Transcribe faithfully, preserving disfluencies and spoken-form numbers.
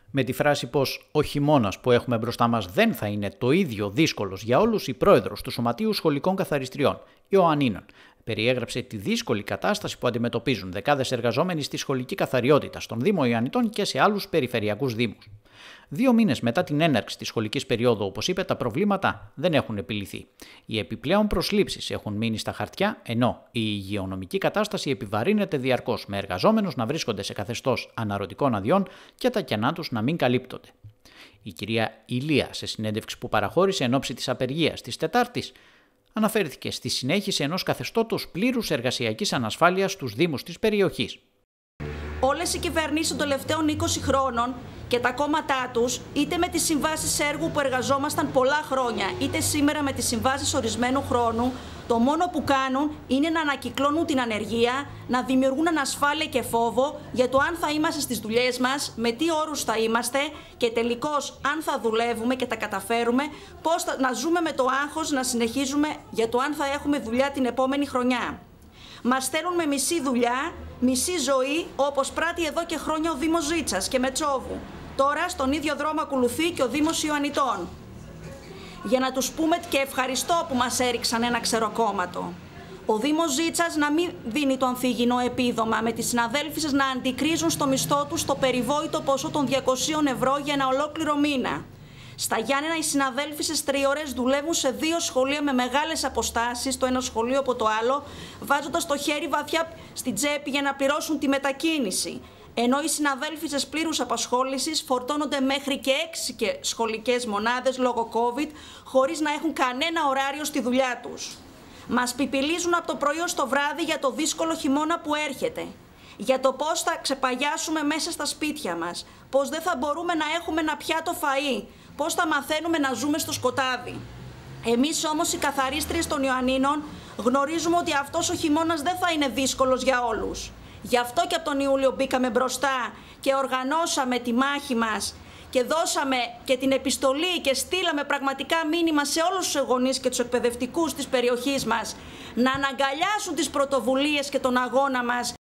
Με τη φράση πως ο χειμώνας που έχουμε μπροστά μας δεν θα είναι το ίδιο δύσκολος για όλους, η πρόεδρος του Σωματείου Σχολικών Καθαριστριών, Ιωαννίνων, περιέγραψε τη δύσκολη κατάσταση που αντιμετωπίζουν δεκάδες εργαζόμενοι στη σχολική καθαριότητα στον Δήμο Ιωαννιτών και σε άλλους περιφερειακούς δήμους. Δύο μήνες μετά την έναρξη της σχολικής περίοδου, όπως είπε, τα προβλήματα δεν έχουν επιλυθεί. Οι επιπλέον προσλήψεις έχουν μείνει στα χαρτιά, ενώ η υγειονομική κατάσταση επιβαρύνεται διαρκώς, με εργαζόμενους να βρίσκονται σε καθεστώς αναρωτικών αδειών και τα κενά τους να μην καλύπτονται. Η κυρία Ηλία, σε συνέντευξη που παραχώρησε εν ώψη της απεργίας της Τετάρτης, αναφέρθηκε στη συνέχιση ενός καθεστώτος πλήρους εργασιακής ανασφάλειας στους δήμους της περιοχής. Όλες οι κυβερνήσεις των τελευταίων είκοσι χρόνων και τα κόμματά τους, είτε με τις συμβάσεις έργου που εργαζόμασταν πολλά χρόνια, είτε σήμερα με τις συμβάσεις ορισμένου χρόνου, το μόνο που κάνουν είναι να ανακυκλώνουν την ανεργία, να δημιουργούν ανασφάλεια και φόβο για το αν θα είμαστε στις δουλειές μας, με τι όρους θα είμαστε και τελικώς αν θα δουλεύουμε και τα καταφέρουμε, πώς θα, να ζούμε με το άγχος, να συνεχίζουμε για το αν θα έχουμε δουλειά την επόμενη χρονιά. Μας στέλνουν με μισή δουλειά, μισή ζωή, όπως πράττει εδώ και χρόνια ο Δήμος Ζήτσας και Μετσόβου. Τώρα στον ίδιο δρόμο ακολουθεί και ο Δήμος Ιωαννιτών. Για να τους πούμε και ευχαριστώ που μας έριξαν ένα ξεροκόμματο. Ο Δήμος Ζήτσας να μην δίνει το ανθίγυνο επίδομα, με τις συναδέλφισες να αντικρίζουν στο μισθό τους το περιβόητο ποσό των διακοσίων ευρώ για ένα ολόκληρο μήνα. Στα Γιάννενα οι συναδέλφισες τριώρες δουλεύουν σε δύο σχολεία με μεγάλες αποστάσεις, το ένα σχολείο από το άλλο, βάζοντας το χέρι βαθιά στην τσέπη για να πληρώσουν τη μετακίνηση. Ενώ οι συναδέλφισες πλήρους απασχόλησης φορτώνονται μέχρι και έξι και σχολικές μονάδες λόγω COVID, χωρίς να έχουν κανένα ωράριο στη δουλειά τους. Μας πιπιλίζουν από το πρωί ως το βράδυ για το δύσκολο χειμώνα που έρχεται. Για το πώς θα ξεπαγιάσουμε μέσα στα σπίτια μας, πώς δεν θα μπορούμε να έχουμε ένα πιάτο φαΐ, πώς θα μαθαίνουμε να ζούμε στο σκοτάδι. Εμείς όμως οι καθαρίστριες των Ιωαννίνων γνωρίζουμε ότι αυτός ο χειμώνας δεν θα είναι δύσκολος για όλους. Γι' αυτό και από τον Ιούλιο μπήκαμε μπροστά και οργανώσαμε τη μάχη μας και δώσαμε και την επιστολή και στείλαμε πραγματικά μήνυμα σε όλους τους γονείς και τους εκπαιδευτικούς της περιοχής μας να αναγκαλιάσουν τις πρωτοβουλίες και τον αγώνα μας